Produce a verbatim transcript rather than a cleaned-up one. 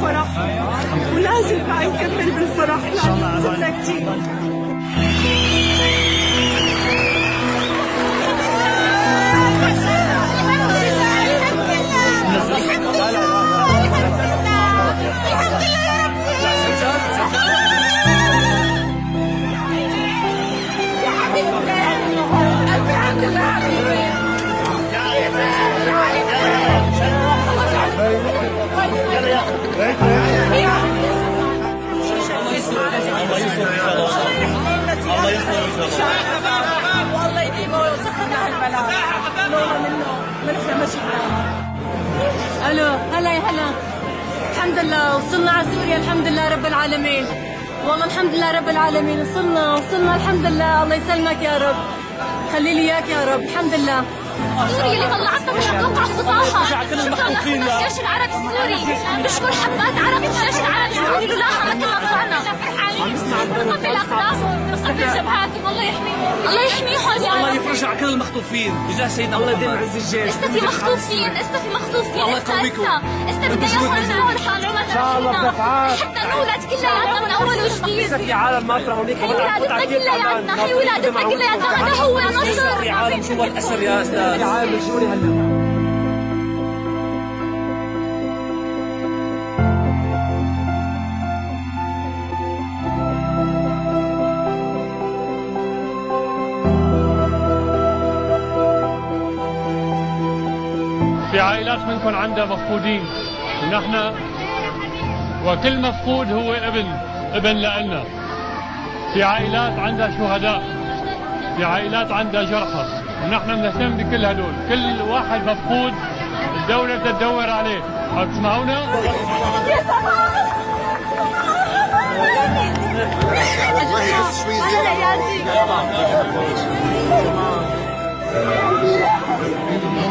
فرح ولازم بقى نكمل بالفرح لأنه صرنا كتير. والله يديمه ويسخرنا هالبلاء لولا منه منحنا ما شفناه. الو هلا يا هلا، الحمد لله وصلنا على سوريا الحمد لله رب العالمين. والله الحمد لله رب العالمين وصلنا وصلنا الحمد لله. الله يسلمك يا رب، خلي لي اياك يا رب. الحمد لله. سوريا اللي طلعتنا من القوقعة الفضاحة. شكرا للجيش العربي السوري، بشكر حبات عربي الجيش العربي السوري لولاها ما كنا طلعنا. فرحانين بنصفي الأقدام بنصفي جبهاتهم. الله يحميهم الله يحميهم يا رب. الله يفرج على كل المخطوفين بجاه سيدنا. الله يديم عز الجيش. لسه في مخطوفين لسه في مخطوفين. الله يقويكم. لسه بدنا اياهم نعمل حالنا ان شاء الله بنفعال حتى نولد كلياتنا من اول وجديد. لسه في عالم ناطرة هونيك. هي ولادتنا كلياتنا هي ولادتنا كلياتنا. هذا هو النصر. في عالم شو الأسر يا أستاذ؟ في عالم شوري هلا. في عائلات منكم عندها مفقودين ونحن وكل مفقود هو ابن ابن لنا. في عائلات عندها شهداء، في عائلات عندها جرحى، ونحن بنهتم بكل هدول. كل واحد مفقود الدولة بدها تدور عليه. عم تسمعونا؟ والله